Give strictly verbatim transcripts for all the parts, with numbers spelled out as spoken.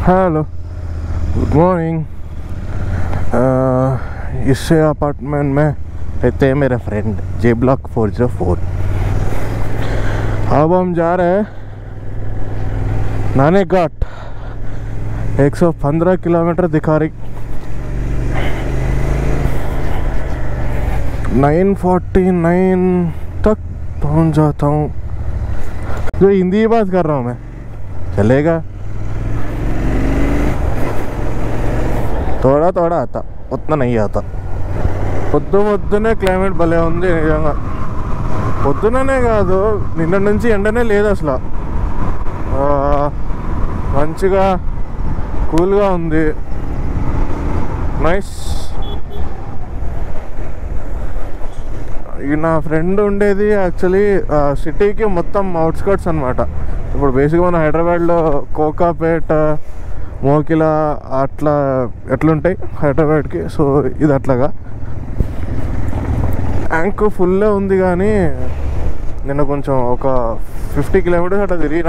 Hello, good morning. इससे apartment में रहते हैं मेरे friend J block four zero four. अब हम जा रहे हैं नाने घाट। एक सौ पंद्रह किलोमीटर दिखा रही। नाइन फोर्टी नाइन तक पहुंच जाता हूँ। जो हिंदी की बात कर रहा हूँ मैं, चलेगा? थोड़ा थोड़ा आता, उतना नहीं आता। పొద్దు పొద్దునే క్లైమేట్ భలే ఉంది నిజంగా. పొద్దుననే కాదు, నిన్న నుంచి ఎండనే లేదు అసలు. మంచిగా కూల్గా ఉంది, నైస్. ఈ నా ఫ్రెండ్ ఉండేది యాక్చువల్లీ సిటీకి మొత్తం అవుట్స్కర్ట్స్ అనమాట. ఇప్పుడు బేసిక్గా మన హైదరాబాద్లో కోకాపేట, మోకిలా అట్లా ఎట్లుంటాయి హైదరాబాద్కి, సో ఇది అట్లాగా. ట్యాంక్ ఫుల్లే ఉంది, కానీ నిన్న కొంచెం ఒక ఫిఫ్టీ కిలోమీటర్స్ అట్లా తిరిగిన.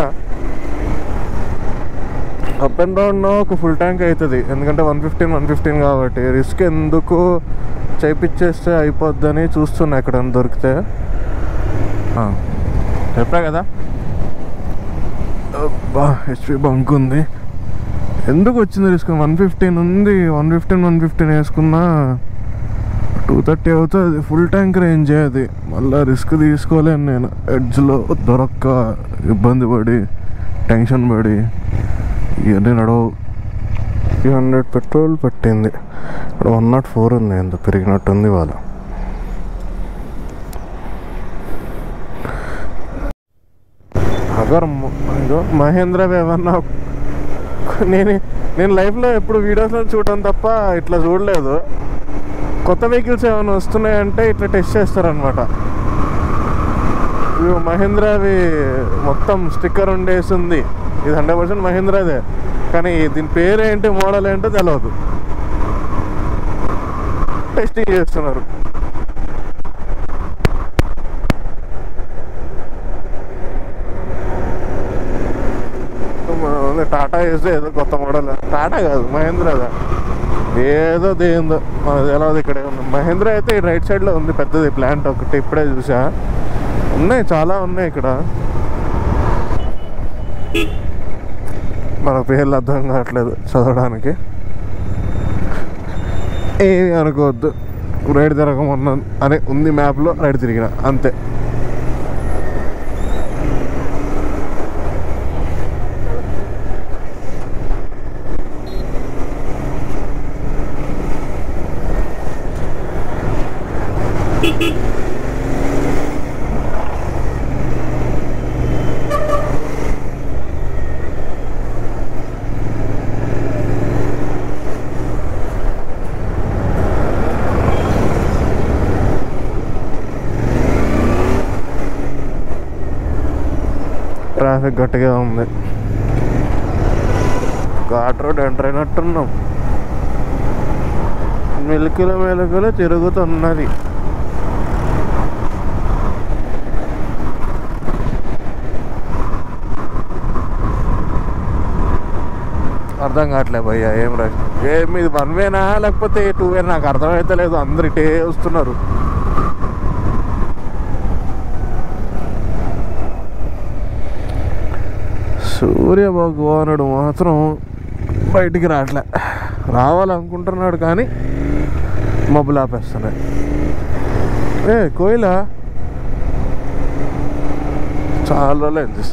అప్ అండ్ డౌన్ ఒక ఫుల్ ట్యాంక్ అవుతుంది, ఎందుకంటే వన్ ఫిఫ్టీన్ వన్ ఫిఫ్టీన్ కాబట్టి రిస్క్ ఎందుకు, చేయించేస్తే అయిపోద్దని చూస్తున్నా ఎక్కడైనా దొరికితే. చెప్పా కదా బా హెచ్పి బంక్ ఉంది. ఎందుకు వచ్చింది రిస్క్? వన్ ఫిఫ్టీన్ ఉంది, వన్ ఫిఫ్టీన్ వన్ ఫిఫ్టీన్ వేసుకున్నా టూ థర్టీ అవుతుంది. ఫుల్ ట్యాంక్ రేంజ్ అది. మళ్ళీ రిస్క్ తీసుకోలేను నేను. ఎడ్జ్లో దొరక్క ఇబ్బంది పడి టెన్షన్ పడి ఇవన్నీ నడవు. త్రీ హండ్రెడ్ పెట్రోల్ పట్టింది. ఇక్కడ వన్ నాట్ ఫోర్ ఉంది, ఎంత పెరిగినట్టుంది వాళ్ళ. అగర్ మహేంద్ర ఏమన్నా, నేను నేను లైఫ్లో ఎప్పుడు వీడియోస్లో చూడడం తప్ప ఇట్లా చూడలేదు. కొత్త వెహికల్స్ ఏమైనా వస్తున్నాయంటే ఇట్లా టెస్ట్ చేస్తారనమాట. ఇవి మహేంద్రవి మొత్తం స్టిక్కర్ ఉండేసి ఉంది. ఇది హండ్రెడ్ పర్సెంట్ మహేంద్రదే, కానీ దీని పేరు ఏంటి, మోడల్ ఏంటో తెలియదు. టెస్టింగ్ చేస్తున్నారు. టాటా వేస్తే ఏదో కొత్త మోడల్. టాటా కాదు, మహేంద్రదా ఏదో దేందో మనది తెలియదు. ఇక్కడే ఉంది మహేంద్ర. అయితే ఈ రైట్ సైడ్లో ఉంది పెద్దది ప్లాంట్ ఒకటి, ఇప్పుడే చూసా. ఉన్నాయి, చాలా ఉన్నాయి ఇక్కడ. మన పేర్లు అర్థం కావట్లేదు చదవడానికి. ఏమి అనుకోవద్దు, రైడ్ తిరగమన్నా అని ఉంది మ్యాప్లో, రైడ్ తిరిగిన అంతే. ట్రాఫిక్ గట్టిగా ఉంది. ఘాట్ రోడ్ ఎంటర్ అయినట్టున్నాం. మెలుకుల మెలుకులు తిరుగుతున్నది. అర్థం కావట్లే భయ్యా, ఏం రా ఏం ఇది వన్ వేనా లేకపోతే టూ వేనా నాకు అర్థమైతే లేదు. అందరు ఇటే వస్తున్నారు. సూర్య భగవానుడు మాత్రం బయటికి రావట్లే. రావాలనుకుంటున్నాడు కానీ మబ్బులు ఆపేస్తున్నాయి. ఏ కోయిలా చాలా రోజులు అయింది.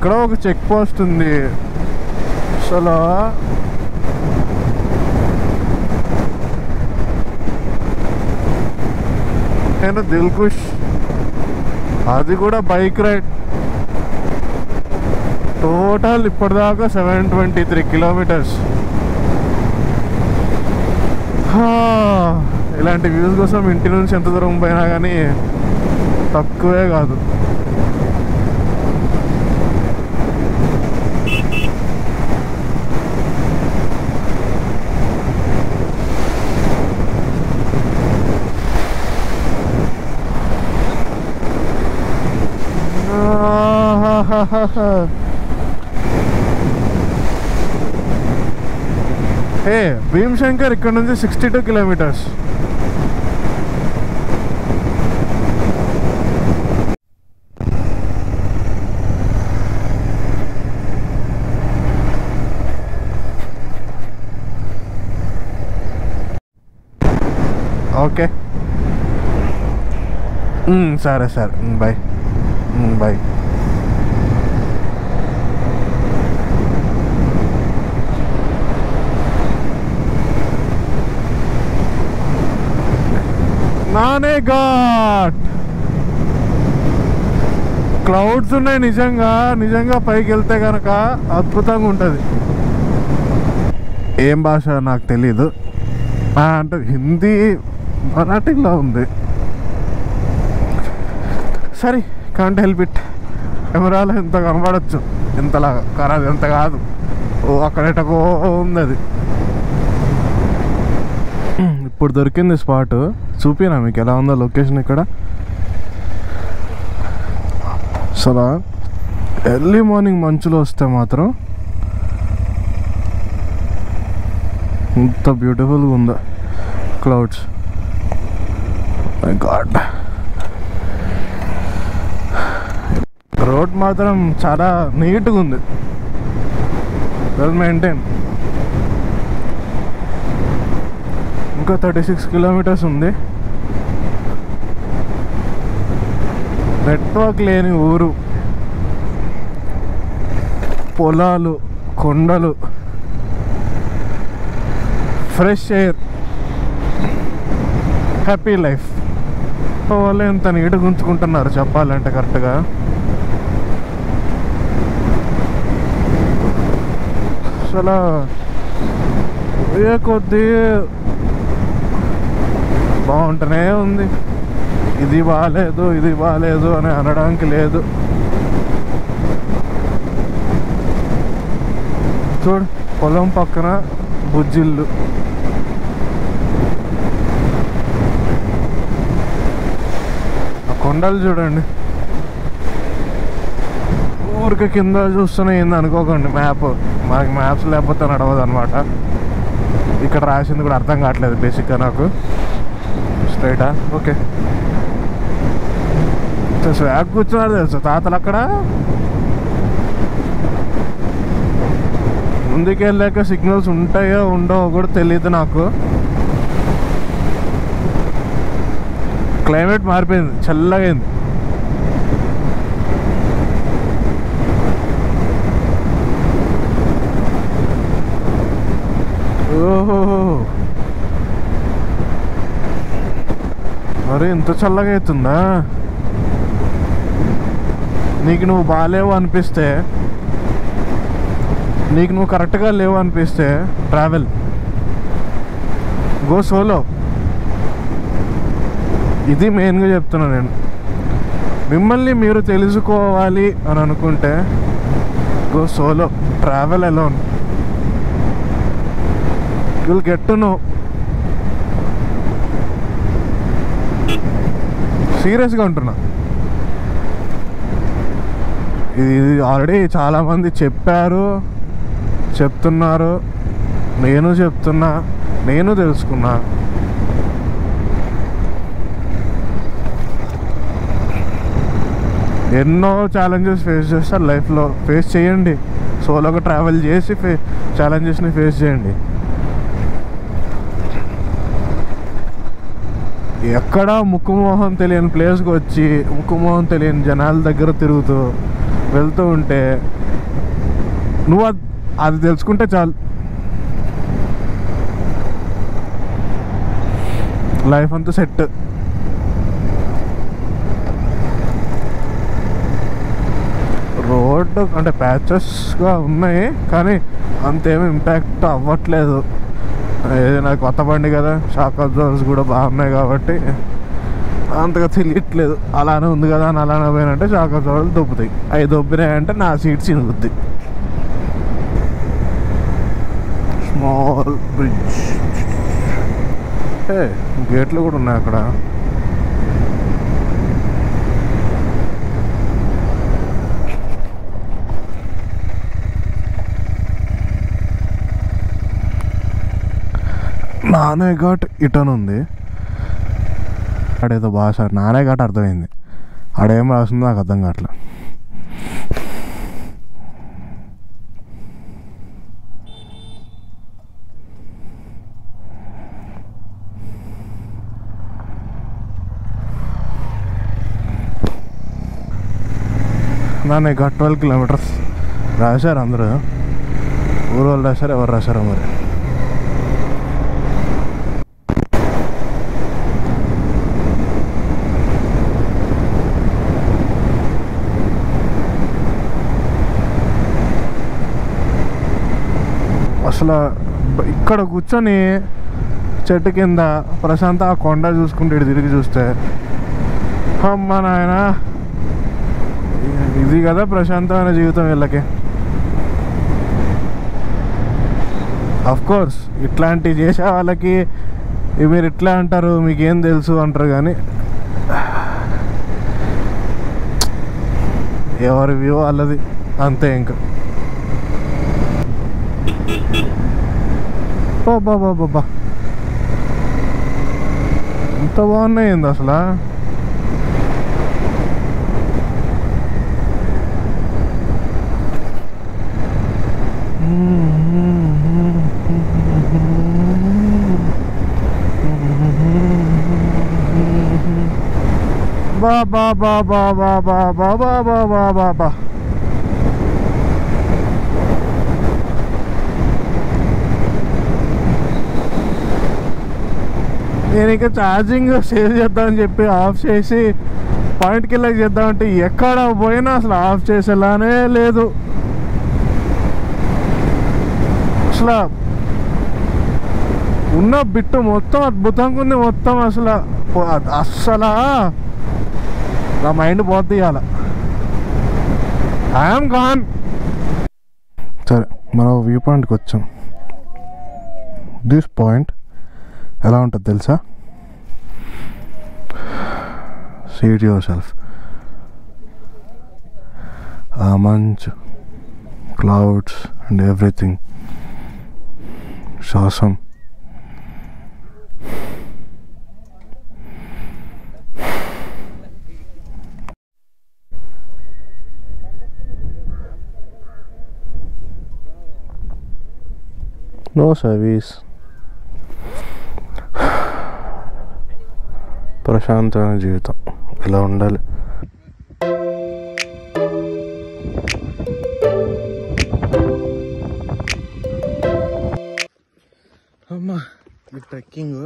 ఎక్కడో ఒక చెక్ పోస్ట్ ఉంది అసలు. నేను దిల్కుష్, అది కూడా బైక్ రైడ్. టోటల్ ఇప్పటిదాకా సెవెన్ ట్వంటీ త్రీ కిలోమీటర్స్. ఇలాంటి వ్యూస్ కోసం ఇంటి నుంచి ఎంత దూరం పోయినా కానీ తక్కువే కాదు. ఏ భీమశంకర్ ఇక్కడ నుంచి సిక్స్టీ టూ కిలోమీటర్స్. ఓకే సరే సరే బాయ్ బాయ్. నానే ఘాట్ క్లౌడ్స్ ఉన్నాయి. నిజంగా నిజంగా పైకి వెళ్తే కనుక అద్భుతంగా ఉంటుంది. ఏం భాష నాకు తెలీదు, అంటే హిందీ మరాఠీలో ఉంది. సరే కాంట్ హెల్ప్ ఇట్. కెమెరాలో ఎంత కనబడచ్చు, ఇంతలాగా కాదు, ఎంత కాదు. ఓ అక్కడెటకో ఉంది అది. ఇప్పుడు దొరికింది స్పాట్, చూపినా మీకు ఎలా ఉందో లొకేషన్. ఇక్కడ అసలు ఎర్లీ మార్నింగ్ మంచులో వస్తే మాత్రం ఇంత బ్యూటిఫుల్గా ఉందో క్లౌడ్స్. మై గాడ్, రోడ్ మాత్రం చాలా నీట్గా ఉంది, వెల్ మెయింటైన్. ఇంకా థర్టీ సిక్స్ కిలోమీటర్స్ ఉంది. నెట్వర్క్ లేని ఊరు, పొలాలు, కొండలు, ఫ్రెష్ ఎయిర్, హ్యాపీ లైఫ్. వాళ్ళు ఎంత నీట్గా ఉంచుకుంటున్నారు చెప్పాలంటే కరెక్ట్గా. అసలు ఏ కొద్ది బాగుంటూనే ఉంది. ఇది బాగాలేదు ఇది బాగాలేదు అని అనడానికి లేదు. చూడు పొలం పక్కన బుజ్జిళ్ళు, ఆ కొండలు చూడండి. ఊరికి కింద చూస్తూనే ఏంది అనుకోకండి, మ్యాప్ మనకి మ్యాప్స్ లేకపోతే నడవదు అనమాట. ఇక్కడ రాసింది కూడా అర్థం కావట్లేదు బేసిక్గా నాకు. స్ట్రైటా? ఓకే. స్వాగ్ కూర్చున్నారు తెలుసు తాతలు అక్కడ. ముందుకెళ్ళాక సిగ్నల్స్ ఉంటాయో ఉండవో కూడా తెలియదు నాకు. క్లైమేట్ మారిపోయింది, చల్లగా అయింది. ఓహో, మరి ఇంత చల్లగా అవుతుందా? నీకు నువ్వు బాగాలేవు అనిపిస్తే, నీకు నువ్వు కరెక్ట్గా లేవు అనిపిస్తే ట్రావెల్, గో సోలో. ఇది మెయిన్గా చెప్తున్నా నేను. మిమ్మల్ని మీరు తెలుసుకోవాలి అని అనుకుంటే go solo, travel alone. Will get to know. సీరియస్గా ఉంటున్నా. ఇది ఆల్రెడీ చాలామంది చెప్పారు, చెప్తున్నారు, నేను చెప్తున్నా, నేను తెలుసుకున్నా. ఎన్నో ఛాలెంజెస్ ఫేస్ చేస్తారు లైఫ్లో, ఫేస్ చేయండి. సోలోగా ట్రావెల్ చేసి ఫే ఛాలెంజెస్ని ఫేస్ చేయండి. ఎక్కడ ముక్కుమోహం తెలియని ప్లేస్కి వచ్చి ముక్కుమోహం తెలియని జనాల దగ్గర తిరుగుతూ వెళ్తూ ఉంటే నువ్వు అది అది తెలుసుకుంటే చాలు, లైఫ్ అంతా సెట్. రోడ్డు అంటే ప్యాచెస్గా ఉన్నాయి కానీ అంతేమీ ఇంపాక్ట్ అవ్వట్లేదు. ఏది నాకు కొత్త బండి కదా, షాక్ అబ్జర్వర్స్ కూడా బాగున్నాయి కాబట్టి అంతగా తెలియట్లేదు. అలానే ఉంది కదా అని అలానే పోయినంటే షాక్ అబ్జర్వర్లు దొబ్బుతాయి. అవి దొబ్బినాయంటే నా సీట్ చినుగుద్ది. స్మాల్ బ్రిడ్జ్, ఏ గేట్లు కూడా ఉన్నాయి అక్కడ. నానే ఘాట్ ఇటన్ ఉంది. ఆడేదో భాష నానే ఘాట్ అర్థమైంది, ఆడేం రాస్తుందో నాకు అర్థం కావట్లే. నానే ఘాట్ ట్వెల్వ్ కిలోమీటర్స్ రాశారు అందరూ. ఊరు వాళ్ళు రాశారు, ఎవరు రాశారో మరి. అసలు ఇక్కడ కూర్చొని చెట్టు కింద ప్రశాంత ఆ కొండ చూసుకుంటే ఇటు తిరిగి చూస్తే అమ్మ నాయన, ఇది కదా ప్రశాంతమైన జీవితం వీళ్ళకి. అఫ్కోర్స్ ఇట్లాంటివి చేసే వాళ్ళకి మీరు ఇట్లా అంటారు, మీకేం తెలుసు అంటారు, కానీ ఎవరి వ్యూ వాళ్ళది అంతే. ఇంకా బాబా బాబా ఎంత బాగున్నాయి ఏంది అసలు. బాబా బాబా బాబా బాబా బాబా బాబా నేను ఇంకా ఛార్జింగ్ సేవ్ చేద్దామని చెప్పి ఆఫ్ చేసి పాయింట్కి వెళ్ళకి చేద్దామంటే ఎక్కడ పోయినా అసలు ఆఫ్ చేసేలానే లేదు. అసలు ఉన్న బిట్టు మొత్తం అద్భుతంగా ఉంది మొత్తం. అసలు అస్సలు నా మైండ్ పోద్ది ఇవాళ. I'm gone. సరే, మనం వ్యూ పాయింట్కి వచ్చాం. దిస్ పాయింట్ ఎలా ఉంటుంది తెలుసా? See it yourself. ఆ మంచు, clouds and everything awesome. No service. ప్రశాంతమైన జీవితం ఇలా ఉండాలి. అమ్మా, ఈ ట్రెక్కింగ్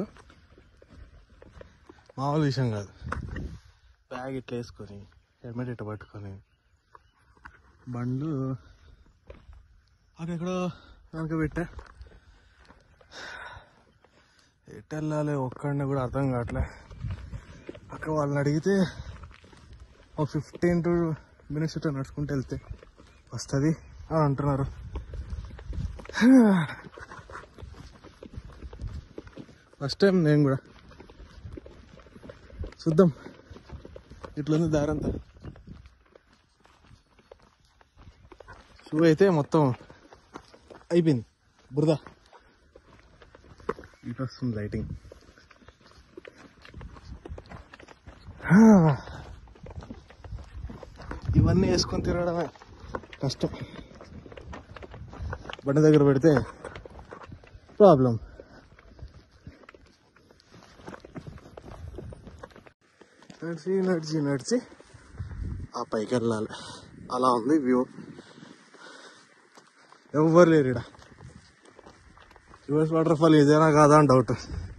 మామూలు విషయం కాదు. బ్యాగ్ ఇట్లా వేసుకొని, హెల్మెట్ ఇట్లా పట్టుకొని, బండ్లు అక్కడెక్కడో వెనక పెట్టా. ఎటు వెళ్ళాలి ఒక్కడిని కూడా అర్థం కావట్లే. అక్కడ వాళ్ళని అడిగితే ఒక ఫిఫ్టీన్ టు మినిట్స్ ఇట్లా నడుచుకుంటూ వెళ్తే వస్తుంది అని అంటున్నారు. ఫస్ట్ టైం నేను కూడా చూద్దాం ఇట్లుంది దారంతా. షూ అయితే మొత్తం అయిపోయింది బురద. ఇటు వస్తుంది లైటింగ్. ఇవన్నీ వేసుకొని తిరగడమే కష్టం. బండి దగ్గర పెడితే ప్రాబ్లం. నడిచి నడిచి నడిచి ఆ పైకి వెళ్ళాలి. అలా ఉంది వ్యూ. ఎవ్వరు లేరు ఇక్కడ. యుఎస్ వాటర్ ఫాల్ ఇదేనా కాదా అని డౌట్.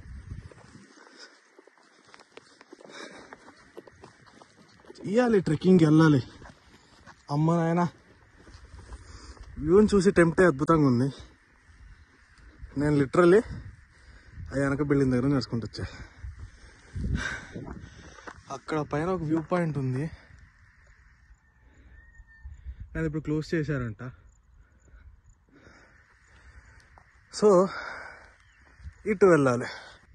ఇవ్వాలి ట్రెక్కింగ్కి వెళ్ళాలి. అమ్మ నాయన వ్యూని చూసి టెంప్టే అద్భుతంగా ఉంది. నేను లిటరల్లీ ఆ వెనక బిల్డింగ్ దగ్గర నడుచుకుంటూ వచ్చా. అక్కడ పైన ఒక వ్యూ పాయింట్ ఉంది, అది ఇప్పుడు క్లోజ్ చేశారంట. సో ఇటు వెళ్ళాలి.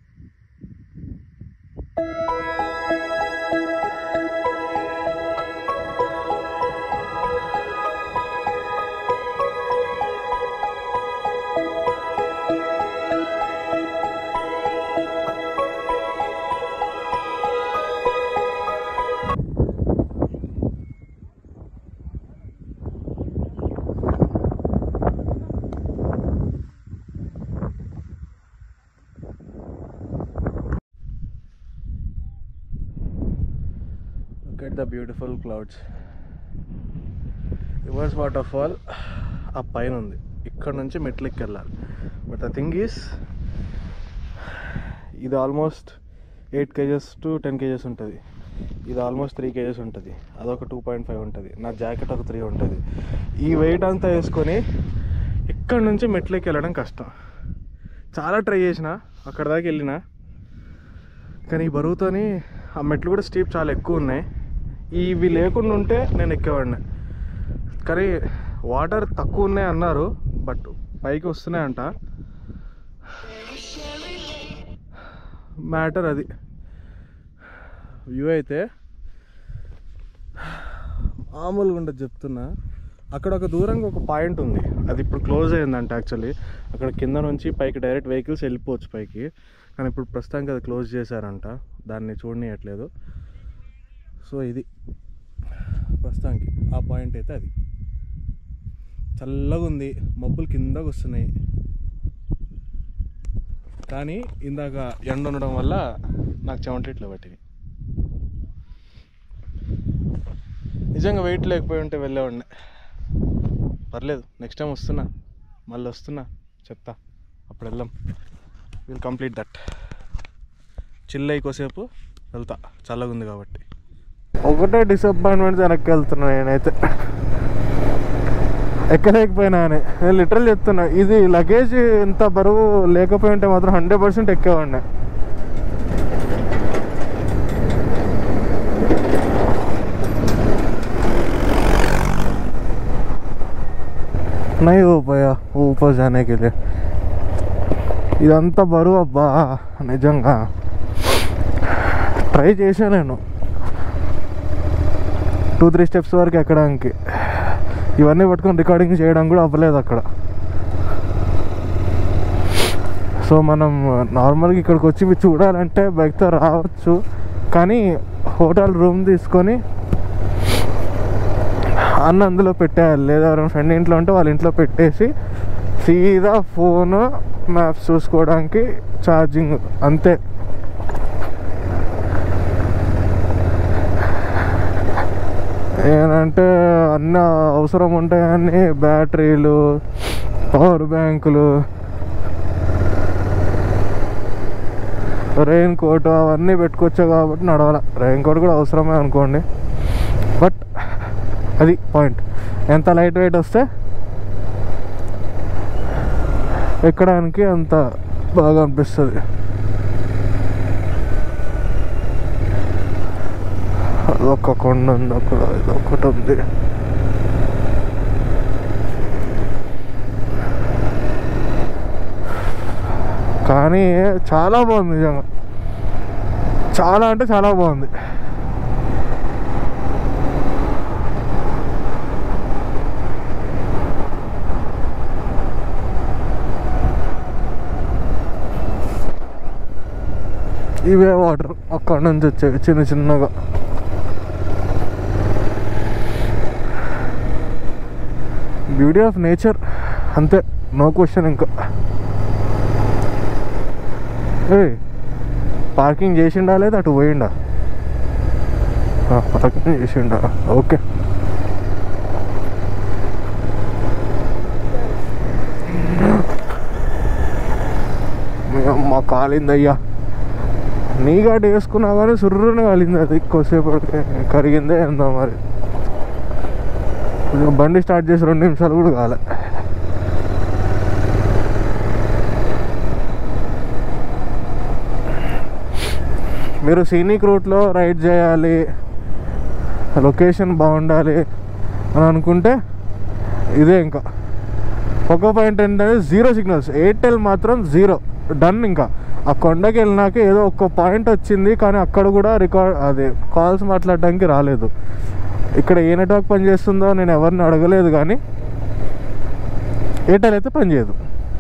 Look at the beautiful clouds. Reverse waterfall ఆ పైన ఉంది, ఇక్కడ నుంచి మెట్లెక్కి వెళ్ళాలి. బట్ ద థింగ్ ఈస్ ఇది almost eight kgs to ten kgs ఉంటుంది. ఇది ఆల్మోస్ట్ త్రీ కేజెస్ ఉంటుంది. అదొక టూ పాయింట్ ఫైవ్ ఉంటుంది. నా జాకెట్ ఒక త్రీ ఉంటుంది. ఈ వెయిట్ అంతా వేసుకొని ఇక్కడ నుంచి మెట్లెక్కి వెళ్ళడం కష్టం. చాలా ట్రై చేసిన, అక్కడ దాకా వెళ్ళిన, కానీ ఈ బరువుతోని ఆ మెట్లు కూడా స్టీప్ చాలా ఎక్కువ ఉన్నాయి. ఇవి లేకుండా ఉంటే నేను ఎక్కేవాడిని, కానీ వాటర్ తక్కువ ఉన్నాయి అన్నారు, బట్ పైకి వస్తున్నాయంట. మ్యాటర్ అది. వ్యూ అయితే మామూలుగా ఉండదు చెప్తున్నా. అక్కడ ఒక దూరంగా ఒక పాయింట్ ఉంది, అది ఇప్పుడు క్లోజ్ అయ్యిందంట. యాక్చువల్లీ అక్కడ కింద నుంచి పైకి డైరెక్ట్ వెహికల్స్ వెళ్ళిపోవచ్చు పైకి, కానీ ఇప్పుడు ప్రస్తుతానికి అది క్లోజ్ చేశారంట, దాన్ని చూడనీయట్లేదు. సో ఇది ప్రస్తుతానికి ఆ పాయింట్ అయితే అది. చల్లగా ఉంది, మబ్బులు కిందకు వస్తున్నాయి, కానీ ఇందాక ఎండ ఉండడం వల్ల నాకు చెమటట్లు పట్టింది. నిజంగా వెయిట్ లేకపోయి ఉంటే వెళ్ళేవాడిని. పర్లేదు, నెక్స్ట్ టైం వస్తున్నా, మళ్ళీ వస్తున్నా చెప్తా, అప్పుడు వెళ్దాం. Will complete that. చిల్ అయికోసేపు వెళ్తా, చల్లగా ఉంది కాబట్టి. ఒకటే డిసప్పాయింట్మెంట్ వెనక్కి వెళ్తున్నా నేనైతే, ఎక్కలేకపోయినా అని. నేను లిటరల్ చెప్తున్నా, ఇది లగేజ్ ఎంత బరువు లేకపోయి ఉంటే మాత్రం హండ్రెడ్ పర్సెంట్ ఎక్కేవాడిని. नहीं हो पाया ऊपर जाने के लिए. ఇదంతా బరువు అబ్బా, నిజంగా ట్రై చేశా నేను టూ త్రీ స్టెప్స్ వరకు ఎక్కడానికి. ఇవన్నీ పట్టుకొని రికార్డింగ్ చేయడం కూడా అవ్వలేదు అక్కడ. సో మనం నార్మల్గా ఇక్కడికి వచ్చి ఇవి చూడాలంటే బైక్తో రావచ్చు, కానీ హోటల్ రూమ్ తీసుకొని అన్న అందులో పెట్టేయాలి, లేదా ఎవరైనా ఫ్రెండ్ ఇంట్లో ఉంటే వాళ్ళ ఇంట్లో పెట్టేసి సీదా ఫోన్ మ్యాప్స్ చూసుకోవడానికి ఛార్జింగ్ అంతే. ఏంటంటే అన్న అవసరం ఉంటాయని బ్యాటరీలు, పవర్ బ్యాంకులు, రెయిన్ కోట్ అవన్నీ పెట్టుకోవచ్చు కాబట్టి నడవాలి. రెయిన్ కోట్ కూడా అవసరమే అనుకోండి, బట్ అది పాయింట్. ఎంత లైట్ వెయిట్ వస్తే ఎక్కడానికి అంత బాగా అనిపిస్తుంది. అదొక కొండ ఉంది అక్కడ, ఇదొకటి ఉంది. కానీ చాలా బాగుంది నిజంగా, చాలా అంటే చాలా బాగుంది. ఇవే వాటర్ అక్కడ నుంచి వచ్చేవి చిన్న చిన్నగా. బ్యూటీ ఆఫ్ నేచర్ అంతే, నో క్వశ్చన్. ఇంకా ఏ పార్కింగ్ చేసిండా లేదా అటు పోయిండా? పార్కింగ్ చేసిండా, ఓకే. అమ్మ కాలిందయ్యా. నీ గాటి వేసుకున్నా కానీ సుర్రున కాలింది. అది ఎక్కువసేపు కరిగిందే ఏందో మరి. బండి స్టార్ట్ చేసి రెండు నిమిషాలు కూడా కాలే. మీరు సీనిక్ రూట్లో రైడ్ చేయాలి, లొకేషన్ బాగుండాలి అని అనుకుంటే ఇదే. ఇంకా ఒక పాయింట్ ఏంటంటే జీరో సిగ్నల్స్. ఎయిర్టెల్ మాత్రం జీరో డన్. ఇంకా ఆ కొండకి వెళ్ళినాక ఏదో ఒక్క పాయింట్ వచ్చింది, కానీ అక్కడ కూడా రికార్డ్ అదే కాల్స్ మాట్లాడడానికి రాలేదు. ఇక్కడ ఏ నెట్వర్క్ పనిచేస్తుందో నేను ఎవరిని అడగలేదు, కానీ ఎయిర్టెల్ అయితే పనిచేయదు.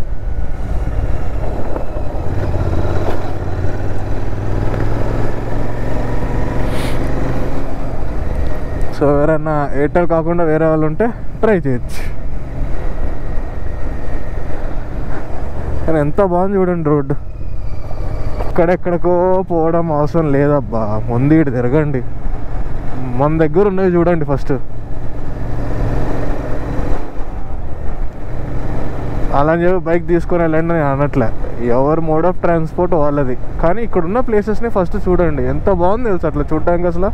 సో ఎవరైనా ఎయిర్టెల్ కాకుండా వేరే వాళ్ళు ఉంటే ట్రై చేయొచ్చు. కానీ ఎంత బాగుంది చూడండి రోడ్డు. ఇక్కడెక్కడికో పోవడం అవసరం లేదబ్బా. ముందు ఇటు తిరగండి, మన దగ్గర ఉన్నవి చూడండి ఫస్ట్. అలా చెప్పి బైక్ తీసుకొని వెళ్ళండి నేను అనట్లే, ఎవరు మోడ్ ఆఫ్ ట్రాన్స్పోర్ట్ వాళ్ళది. కానీ ఇక్కడున్న ప్లేసెస్ని ఫస్ట్ చూడండి. ఎంత బాగుంది తెలుసు అట్లా చూడడానికి. అసలు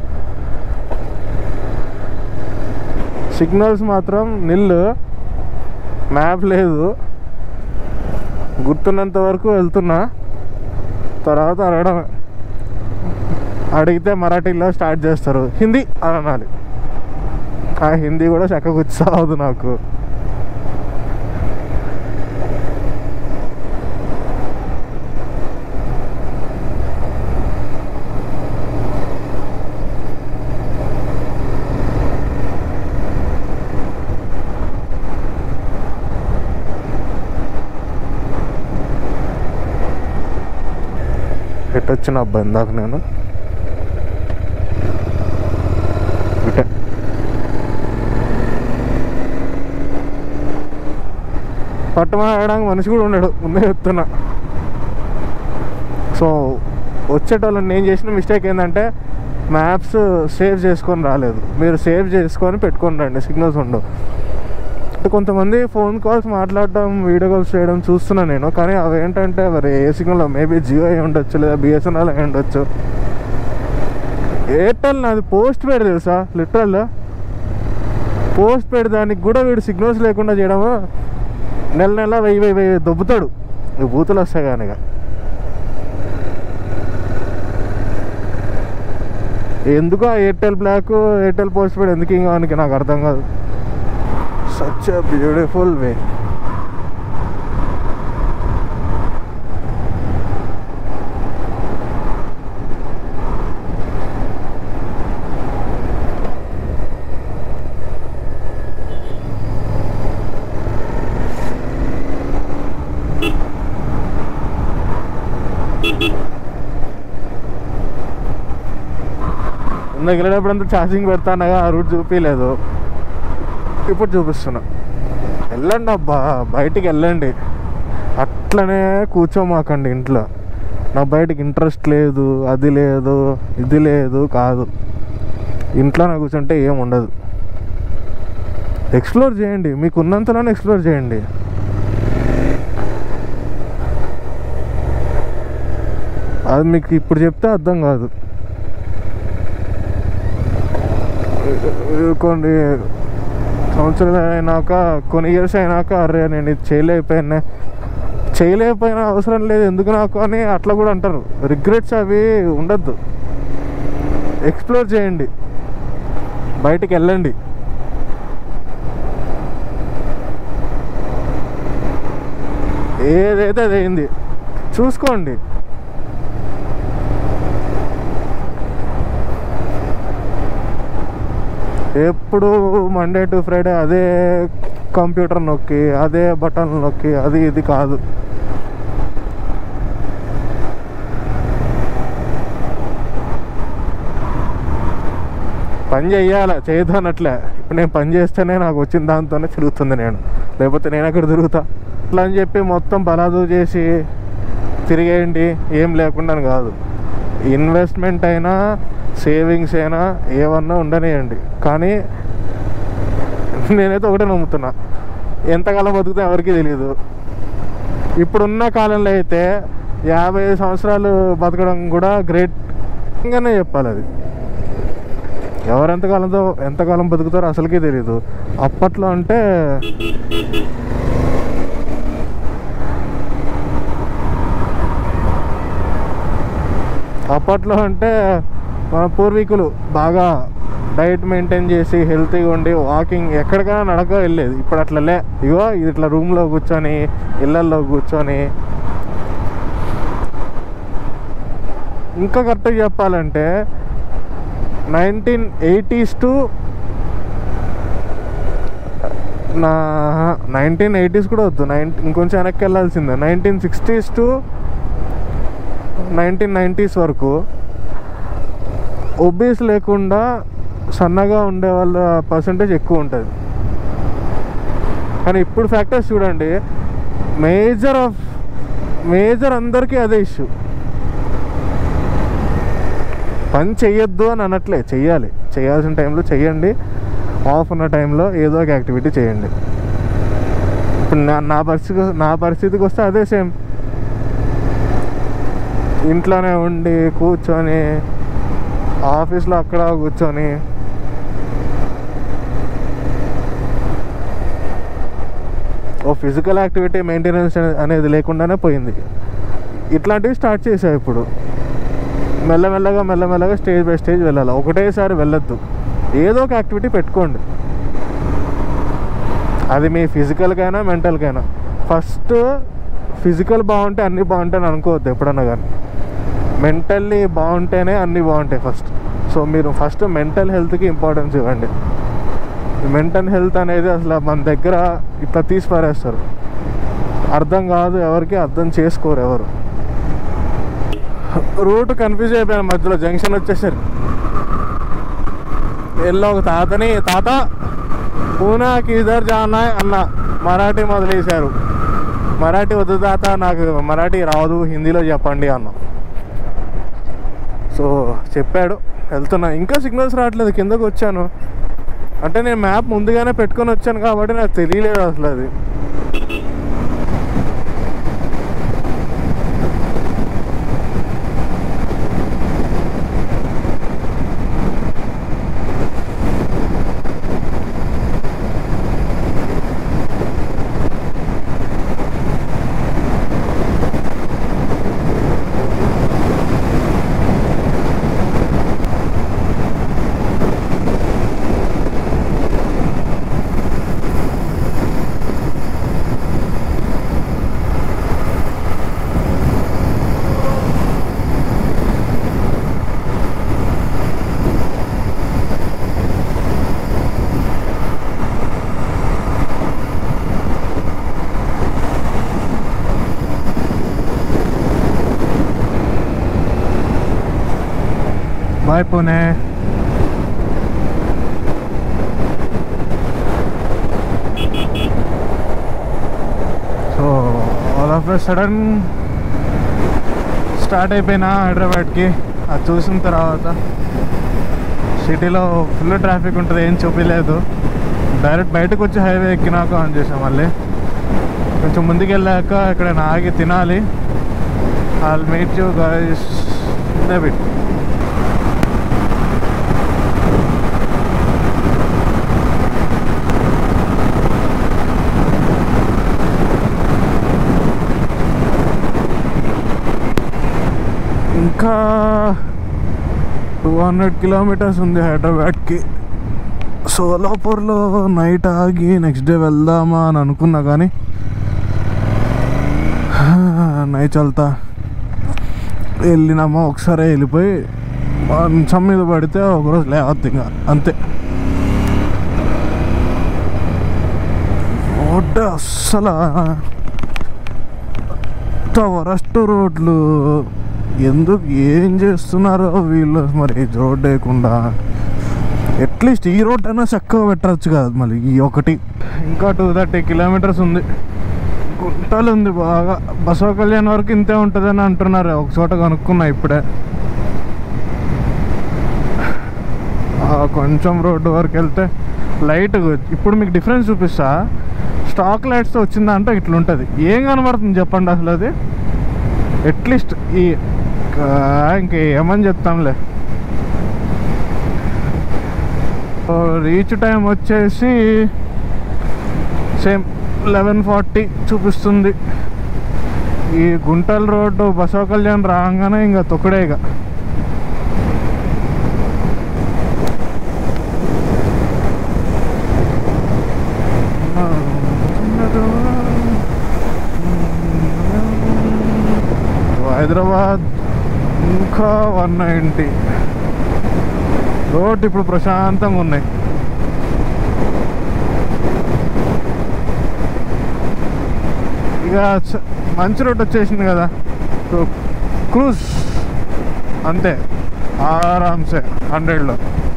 సిగ్నల్స్ మాత్రం నిల్లు, మ్యాప్ లేదు. గుర్తున్నంత వరకు వెళ్తున్నా, తర్వాత అడగడం. అడిగితే మరాఠీలో స్టార్ట్ చేస్తారు, హిందీ అని అనాలి. ఆ హిందీ కూడా చక్కగా వచ్చావదు నాకు. ఎట్టొచ్చిన అబ్బాయి ఇందాక నేను ఇటే పట్టమనడానికి మనిషి కూడా ఉన్నాడు, ముందే చెప్తున్నా. సో వచ్చేటోళ్ళని నేను చేసిన మిస్టేక్ ఏంటంటే మ్యాప్స్ సేవ్ చేసుకొని రాలేదు. మీరు సేవ్ చేసుకొని పెట్టుకొని రండి, సిగ్నల్స్ ఉండవు. అంటే కొంతమంది ఫోన్ కాల్స్ మాట్లాడడం, వీడియో కాల్స్ చేయడం చూస్తున్నా నేను. కానీ అవి ఏంటంటే మరి ఏ సిగ్నల్, మేబీ జియో అయి ఉండొచ్చు, లేదా బిఎస్ఎన్ఎల్ అయి ఉండొచ్చు. ఎయిర్టెల్ నాది పోస్ట్ పెయిడ్ తెలుసా, లిటరల్ పోస్ట్ పెయిడ్. దానికి కూడా వీడు సిగ్నల్స్ లేకుండా చేయడము, నెల నెల వెయ్యి వెయ్యి వెయ్యి దొబ్బుతాడు. బూతులు వస్తాయి కానీ ఇక ఎందుకు ఆ Airtel block, Airtel post paid ఎందుకు ఇంకా వానికి నాకు అర్థం కాదు. Such a beautiful way. ఇందాక వెళ్ళేటప్పుడంతా ఛార్జింగ్ పెడతానగా ఆ రూట్ చూపించలేదు, ఇప్పుడు చూపిస్తున్నా. వెళ్ళండి అబ్బా, బయటికి వెళ్ళండి. అట్లనే కూర్చోమాకండి ఇంట్లో. నాకు బయటకి ఇంట్రెస్ట్ లేదు, అది లేదు, ఇది లేదు కాదు. ఇంట్లోనే కూర్చుంటే ఏం ఉండదు. ఎక్స్ప్లోర్ చేయండి, మీకు ఉన్నంతలోనే ఎక్స్ప్లోర్ చేయండి. అది మీకు ఇప్పుడు చెప్తే అర్థం కాదు. కొన్ని సంవత్సరాలు అయినాక, కొన్ని ఇయర్స్ అయినాక, అరే నేను ఇది చేయలేకపోయినా చేయలేకపోయినా అవసరం లేదు ఎందుకు నాకు అని అట్లా కూడా అంటారు. రిగ్రెట్స్ అవి ఉండద్దు. ఎక్స్ప్లోర్ చేయండి, బయటికి వెళ్ళండి. ఏదైతే అది అయింది చూసుకోండి. ఎప్పుడు మండే టు ఫ్రైడే అదే కంప్యూటర్ నొక్కి, అదే బటన్ నొక్కి, అది ఇది కాదు. పని చెయ్యాలి, చేయదన్నట్లే. ఇప్పుడు నేను పని చేస్తేనే నాకు వచ్చిన దాంతోనే తిరుగుతుంది నేను, లేకపోతే నేను అక్కడ తిరుగుతా. అట్లా అని చెప్పి మొత్తం బలాదు చేసి తిరిగేయండి ఏం లేకుండా కాదు. ఇన్వెస్ట్మెంట్ అయినా, సేవింగ్స్ అయినా ఏమన్నా ఉండనియండి. కానీ నేనైతే ఒకటే నమ్ముతున్నా, ఎంతకాలం బతుకుతా ఎవరికి తెలియదు. ఇప్పుడున్న కాలంలో అయితే యాభై ఐదు సంవత్సరాలు బతకడం కూడా గ్రేట్ గానే చెప్పాలి. అది ఎవరు ఎంతకాలంతో ఎంతకాలం బతుకుతారో అసలుకే తెలియదు. అప్పట్లో అంటే అప్పట్లో అంటే మన పూర్వీకులు బాగా డైట్ మెయింటైన్ చేసి హెల్తీగా ఉండి వాకింగ్ ఎక్కడికైనా నడక వెళ్ళేది. ఇప్పుడు అట్లలే, ఇగో ఇట్లా రూమ్లో కూర్చొని ఇళ్ళల్లో కూర్చొని. ఇంకా కరెక్ట్గా చెప్పాలంటే నైన్టీన్ ఎయిటీస్ టు నా నైన్టీన్ ఎయిటీస్ కూడా వద్దు, నైన్ ఇంకొంచెం వెనక్కి వెళ్ళాల్సిందే. Nineteen sixties to nineteen nineties వరకు ఒబీస్ లేకుండా సన్నగా ఉండే వాళ్ళ పర్సంటేజ్ ఎక్కువ ఉంటుంది. కానీ ఇప్పుడు ఫ్యాక్టర్స్ చూడండి, మేజర్ ఆఫ్ మేజర్ అందరికీ అదే ఇష్యూ. పని చెయ్యొద్దు అని అనట్లే, చెయ్యాలి, చేయాల్సిన టైంలో చెయ్యండి. ఆఫ్ ఉన్న టైంలో ఏదో ఒక యాక్టివిటీ చేయండి. ఇప్పుడు నా నా పరిస్థితి నా పరిస్థితికి వస్తే అదే సేమ్. ఇంట్లోనే ఉండి కూర్చొని ఆఫీస్లో అక్కడ కూర్చొని ఓ ఫిజికల్ యాక్టివిటీ మెయింటెనెన్స్ అనేది లేకుండానే పోయింది. ఇట్లాంటివి స్టార్ట్ చేసావు. ఇప్పుడు మెల్లమెల్లగా మెల్లమెల్లగా స్టేజ్ బై స్టేజ్ వెళ్ళాలి. ఒకటేసారి వెళ్ళొద్దు, ఏదో ఒక యాక్టివిటీ పెట్టుకోండి. అది మీ ఫిజికల్కైనా మెంటల్కైనా. ఫస్ట్ ఫిజికల్ బాగుంటే అన్నీ బాగుంటాయని అనుకోవద్దు ఎప్పుడన్నా కానీ. మెంటల్లీ బాగుంటేనే అన్నీ బాగుంటాయి ఫస్ట్. సో మీరు ఫస్ట్ మెంటల్ హెల్త్కి ఇంపార్టెన్స్ ఇవ్వండి. మెంటల్ హెల్త్ అనేది అసలు మన దగ్గర ఇట్లా తీసి పారేస్తారు. అర్థం కాదు ఎవరికి, అర్థం చేసుకోరు ఎవరు. రూట్ కన్ఫ్యూజ్ అయిపోయాను మధ్యలో. జంక్షన్ వచ్చేసరి ఎల్లో ఒక తాతని, తాత పూనాకి ఇద్దరు జానా అన్న మరాఠీ మొదలేశారు. మరాఠీ వద్దు తాత, నాకు మరాఠీ రాదు, హిందీలో చెప్పండి అన్న. సో చెప్పాడు, వెళ్తున్నా. ఇంకా సిగ్నల్స్ రావట్లేదు. కిందకు వచ్చాను అంటే నేను మ్యాప్ ముందుగానే పెట్టుకొని వచ్చాను కాబట్టి నాకు తెలియలేదు అసలు అది. Bye Pune. So all of a sudden start అయిపోయినా హైదరాబాద్కి. అది చూసిన తర్వాత సిటీలో ఫుల్ ట్రాఫిక్ ఉంటుంది, ఏం చూపించలేదు. డైరెక్ట్ బయటకు వచ్చి హైవే ఎక్కినాక ఆన్ చేసాం. మళ్ళీ కొంచెం ముందుకు వెళ్ళాక ఎక్కడైనా ఆగి తినాలి. I'll meet you guys in a bit. ఇంకా టూ హండ్రెడ్ కిలోమీటర్స్ ఉంది హైదరాబాద్కి. సోలాపూర్లో నైట్ ఆగి నెక్స్ట్ డే వెళ్దామా అని అనుకున్నా, కానీ నైట్ వెళ్తా వెళ్ళినామా ఒకసారి వెళ్ళిపోయి మంచం మీద పడితే ఒకరోజు లేవద్దు ఇంకా అంతే. రోడ్డు అస్సలు వరస్ట్ రోడ్లు. ఎందుకు ఏం చేస్తున్నారో వీళ్ళు మరి రోడ్ వేయకుండా. అట్లీస్ట్ ఈ రోడ్ అయినా చక్కగా పెట్టచ్చు కదా. మళ్ళీ ఈ ఒకటి ఇంకా టూ థర్టీ కిలోమీటర్స్ ఉంది. గుంటలు ఉంది బాగా. బసవ కళ్యాణ్ వరకు ఇంతే ఉంటుందని అంటున్నారు. ఒక చోట కనుక్కున్నా ఇప్పుడే. కొంచెం రోడ్డు వరకు వెళ్తే లైట్. ఇప్పుడు మీకు డిఫరెన్స్ చూపిస్తా. స్టాక్ లైట్స్తో వచ్చిందంటే ఇట్లుంటుంది. ఏం కనబడుతుంది చెప్పండి అసలు అది. అట్లీస్ట్ ఈ ఇంక ఏమని చెప్తాంలే. రీచ్ టైం వచ్చేసి సేమ్ లెవెన్ ఫార్టీ చూపిస్తుంది. ఈ గుంటల రోడ్డు బసవ కళ్యాణ్ రాగానే ఇంకా తొక్కడే. ఇక హైదరాబాద్ ఇంకా వన్ నైంటీ రోడ్ ఇప్పుడు ప్రశాంతంగా ఉన్నాయి. ఇక మంచి రోడ్ వచ్చేసింది కదా, క్రూజ్ అంతే ఆరామ్సే హండ్రెడ్లో.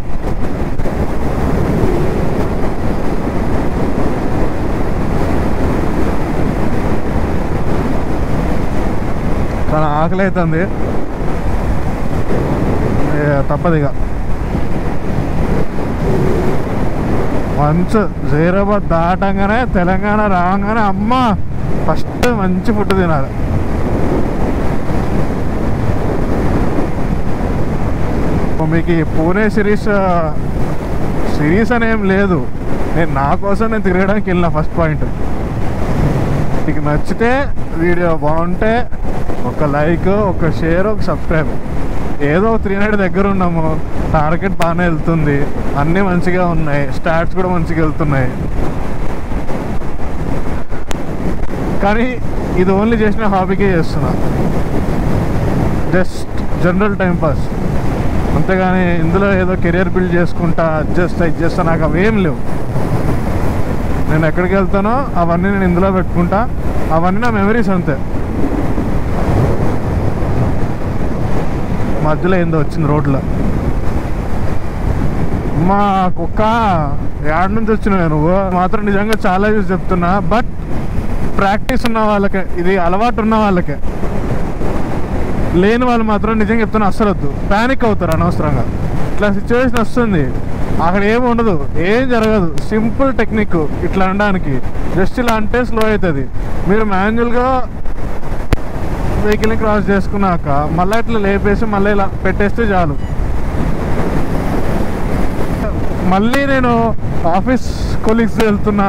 చాలా ఆకలి అవుతుంది, తప్పదిగా. వన్స్ జైరాబాద్ దాటంగానే తెలంగాణ రాగానే అమ్మ ఫస్ట్ మంచి ఫుడ్ తినాలి. మీకు పూణే సిరీస్ సిరీస్ అనేం లేదు, నేను నా కోసం నేను తిరగడానికి వెళ్ళిన. ఫస్ట్ పాయింట్, మీకు నచ్చితే వీడియో బాగుంటే ఒక లైక్, ఒక షేర్, ఒక సబ్స్క్రైబ్. ఏదో త్రీ హండ్రెడ్ దగ్గర ఉన్నాము, టార్గెట్ బాగానే వెళ్తుంది, అన్నీ మంచిగా ఉన్నాయి, స్టాట్స్ కూడా మంచిగా వెళ్తున్నాయి. కానీ ఇది ఓన్లీ చేసిన హాబీకే చేస్తున్నా, జస్ట్ జనరల్ టైంపాస్. అంతేగాని ఇందులో ఏదో కెరియర్ బిల్డ్ చేసుకుంటా అడ్జస్ట్ అడ్జస్ట్ నాకు అవేం లేవు. నేను ఎక్కడికి వెళ్తానో అవన్నీ నేను ఇందులో పెట్టుకుంటా, అవన్నీ నా మెమరీస్ అంతే. మధ్యలో ఏందో వచ్చింది రోడ్లో, మా కుక్క యాడ్ నుంచి వచ్చిన నువ్వు మాత్రం నిజంగా చాలా యూజ్ చెప్తున్నా. బట్ ప్రాక్టీస్ ఉన్న వాళ్ళకే, ఇది అలవాటు ఉన్న వాళ్ళకే, లేని వాళ్ళు మాత్రం నిజంగా చెప్తున్నా అస్సలు వద్దు, ప్యానిక్ అవుతారు అనవసరంగా. ఇట్లా సిచ్యువేషన్ వస్తుంది, అక్కడ ఏమి ఉండదు, ఏం జరగదు. సింపుల్ టెక్నిక్ ఇట్లా అనడానికి, జస్ట్ ఇలా అంటే స్లో అవుతుంది. మీరు మాన్యువల్గా వెహికల్ని క్రాస్ చేసుకున్నాక మళ్ళీ ఇట్లా లేపేసి మళ్ళీ ఇలా పెట్టేస్తే చాలు. మళ్ళీ నేను ఆఫీస్ కొలీగ్స్ వెళ్తున్నా,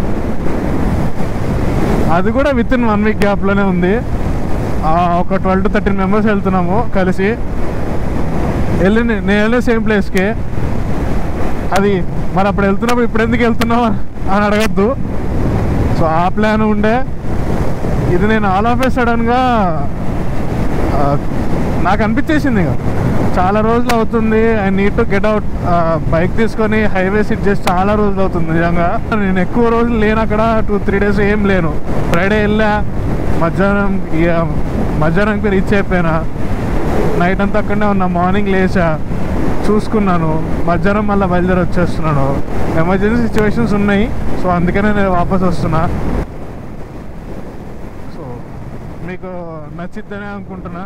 అది కూడా విత్ ఇన్ వన్ వీక్ గ్యాప్లోనే ఉంది. ఒక ట్వెల్వ్ టు థర్టీన్ మెంబర్స్ వెళ్తున్నాము కలిసి. వెళ్ళి నేను వెళ్ళే సేమ్ ప్లేస్కే. అది మరి అప్పుడు వెళ్తున్నప్పుడు ఇప్పుడు ఎందుకు వెళ్తున్నావు అని అడగద్దు. సో ఆ ప్లాన్ ఉండే. ఇది నేను ఆల్ ఆఫ్ ఏ సడన్గా నాకు అనిపించేసింది, ఇక చాలా రోజులు అవుతుంది, I need to get out. Bike తీసుకొని హైవే సిట్ చేసి చాలా రోజులు అవుతుంది నిజంగా. నేను ఎక్కువ రోజులు లేను అక్కడ, టూ త్రీ డేస్ ఏం లేను. ఫ్రైడే వెళ్ళా, మధ్యాహ్నం ఇక మధ్యాహ్నానికి రీచ్ అయిపోయినా, నైట్ అంతా అక్కడనే ఉన్నా. మార్నింగ్ లేచా, చూసుకున్నాను, మధ్యాహ్నం మళ్ళీ బయలుదేరి వచ్చేస్తున్నాను. ఎమర్జెన్సీ సిచ్యువేషన్స్ ఉన్నాయి, సో అందుకనే నేను వాపస్ వస్తున్నా. సో మీకు నచ్చిద్దనే అనుకుంటున్నా.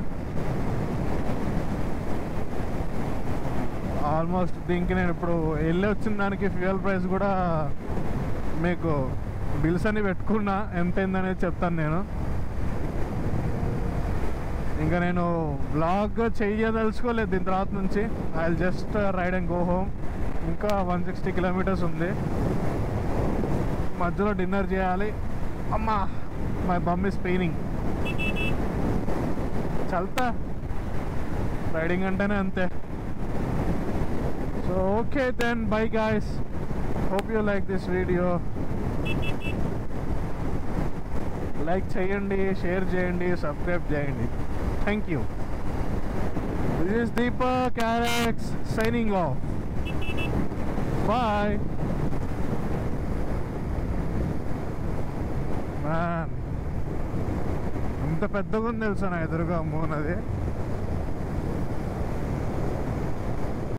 ఆల్మోస్ట్ దీనికి నేను ఇప్పుడు వెళ్ళి వచ్చిన దానికి ఫ్యూయల్ ప్రైస్ కూడా మీకు బిల్స్ అని పెట్టుకున్నా, ఎంత అయిందనేది చెప్తాను నేను. ఇంకా నేను బ్లాగ్ చేయదలుచుకోలేదు దీని తర్వాత నుంచి. I will just ride and go home. ఇంకా వన్ సిక్స్టీ కిలోమీటర్స్ ఉంది, మధ్యలో డిన్నర్ చేయాలి. అమ్మా మై బమ్ ఇస్ పెయినింగ్. చల్తా రైడింగ్ అంటేనే అంతే. So okay then, bye guys, hope you like this video. Like చేయండి, షేర్ చేయండి, సబ్స్క్రైబ్ చేయండి. Thank you. This is Deepak RX signing off. Bye man. ఎంత పెద్దగా ఉంది తెలుసా నా ఎదురుగా మూన్ అది.